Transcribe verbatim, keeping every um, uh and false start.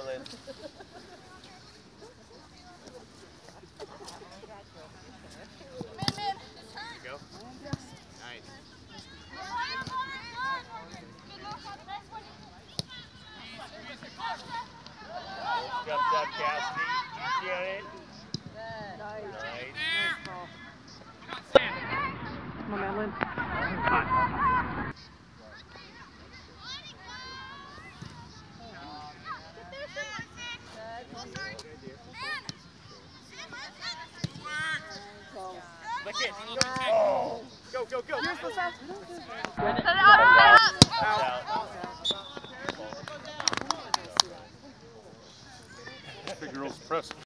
Madeline. Go. Nice. Good job, Cassidy. You get it? Nice. Come on, Madeline. Lick it. Oh. Go, go, go. Here's the set. Out. Big girls press.